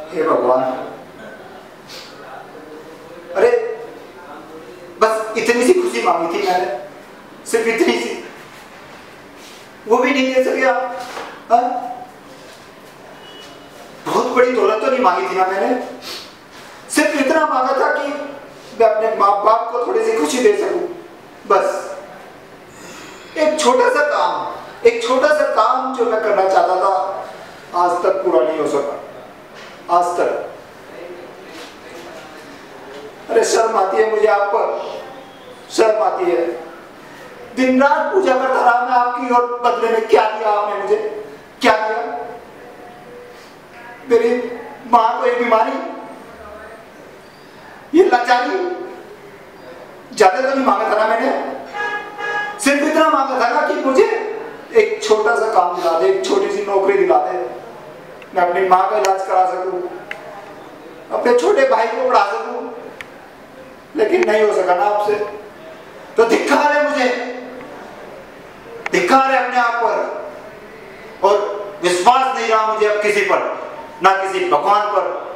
हे भगवान, अरे बस इतनी सी खुशी मांगी थी मैंने, सिर्फ इतनी सी, वो भी नहीं दे सके आप। बहुत बड़ी दौलत तो नहीं मांगी थी ना मैंने, सिर्फ इतना मांगा था कि मैं अपने माँ बाप को थोड़ी सी खुशी दे सकूं। बस एक छोटा सा काम जो मैं करना चाहता था, आज तक पूरा नहीं हो सका, आज तक। अरे शर्म आती है मुझे आप पर, शर्म आती है। दिन रात पूजा करता रहा मैं आपकी, और बदले में क्या दिया आपने मुझे, क्या दिया? मेरी मां को एक बीमारी, ये लाचारी, ज्यादा तो नहीं मांगा था ना मैंने, सिर्फ इतना मांगा था ना कि मुझे एक छोटा सा काम दिला दे, एक छोटी सी नौकरी दिला दे, मैं अपनी मां का इलाज करा सकूं, अपने छोटे भाई को पढ़ा सकूं, लेकिन नहीं हो सका ना आपसे। तो धिक्कार है मुझे, धिक्कार है अपने आप पर, और विश्वास नहीं रहा मुझे अब किसी पर, ना किसी भगवान पर,